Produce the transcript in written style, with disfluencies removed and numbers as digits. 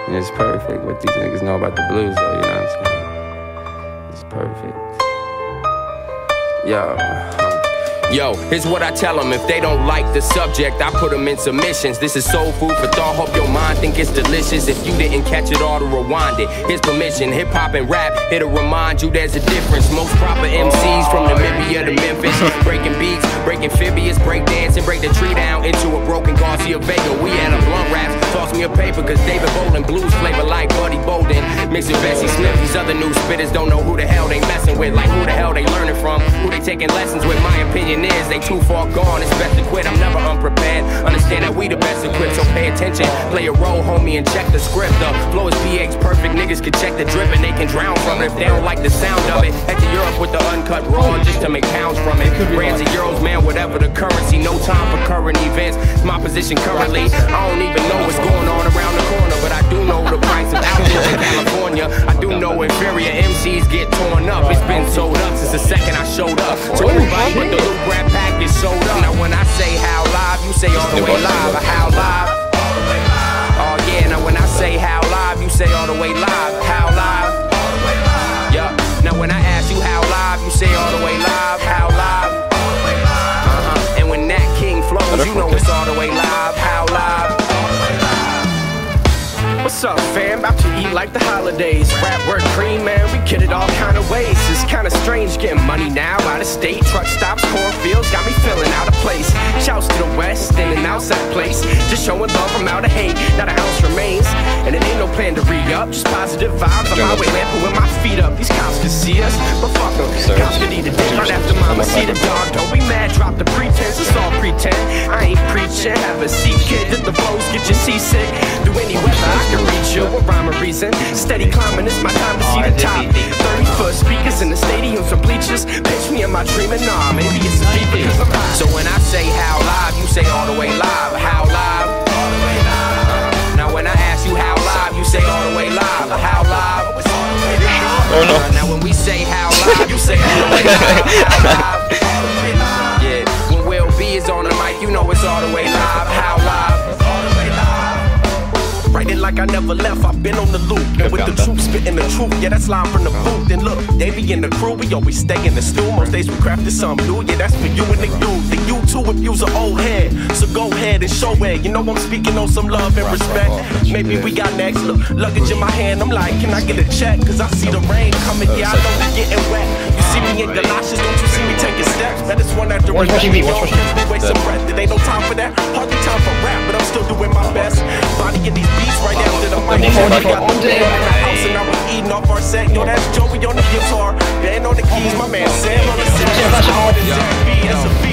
And it's perfect what these niggas know about the blues, though, you know what I'm saying? It's perfect. Yo, here's what I tell them. If they don't like the subject, I put them in submissions. This is soul food for thought. Hope your mind think it's delicious. If you didn't catch it all, to rewind it. Here's permission. Hip hop and rap, here to remind you there's a difference. Most proper MCs from Namibia to Memphis, breaking beats, break amphibious, break dancing, break the tree down into a broken Garcia Vega. We had a blunt raps. Toss me a paper, cause David Bolin blues flavor like Buddy Bolden. Mix with Bessie Smith. These other new spitters don't know who the hell they messing with. Like who the hell they learning from, who they taking lessons with. My opinion is they too far gone, it's best to quit. I'm never unprepared, understand that we the best equipped. So pay attention, play a role, homie, and check the script. The flow is pH perfect, niggas can check the drip and they can drown from it. If they don't like the sound of it, head to Europe with the uncut raw just to make pounds from it. Rands and euros, man, whatever the currency. No time for current events, it's my position currently. I don't even know what's going on around the corner, but I do know the price of apples in California. I do know inferior MCs get torn up. It's been sold up since the second I showed up. So everybody but the loop rap package sold up. Now when I say how live, you say all the way live. How live? Oh yeah, now when I say how live, you say all the way live. How live? Yeah. Now when I ask you how live, you say all the way live. How live? And when Nat King flows, you know it's all the way live. How live? What's up, fam? About to eat like the holidays. Rap word cream, man, we get it all kind of ways. It's kind of strange getting money now, out of state. Truck stops, cornfields, got me feeling out of place. Shouts to the west, in and outside place. Just showing love, I'm out of hate, not a ounce remains. And it ain't no plan to re-up, just positive vibes. I'm my way lamping with my feet up. These cops can see us, but fuck them. Cops can eat a dick right after mama see the dog. Don't be mad, drop the pretense, it's all pretend. I ain't preaching, have a seat, kid. Let the flows get you seasick. Do any weather, I can reach you with rhyme or reason. Steady climbing, it's my time to see the top. 30-foot speakers in the stadiums with bleachers. Pitch me in my dreaming, nah, maybe it's a deep because I'm high. So when I say how live, you say all the way live. How live? All the way live. Now when I ask you how live, you say all the way live. How live? Oh no. Now when we say how live, you say all the way live. How live? Yeah, when Will B is on the mic, you know it's all the way live. How live? Write it like I never left, I've been on the loop. And with the truth, spitting the truth, yeah, that's live from the booth. And look, they be in the crew, we always stay in the stew. Most days we crafted something new, yeah, that's for you and the youth. And you too if you's an old head, so go ahead and show it. You know I'm speaking on some love and respect. Maybe we got next, look, luggage in my hand, I'm like, can I get a check? Cause I see the rain coming, yeah, I know we getting wet. You see me in galoshes, don't you see me taking steps? That is one after another, we don't catch me waste some breath. There ain't no time for that, hardly time for rap, but I'm still doing my best. Body in these beats right after the mic. I got the day in the house and I was eating off our set. Yo, that's Joey on the guitar, Dan on the keys, my man Sam on the set. That's a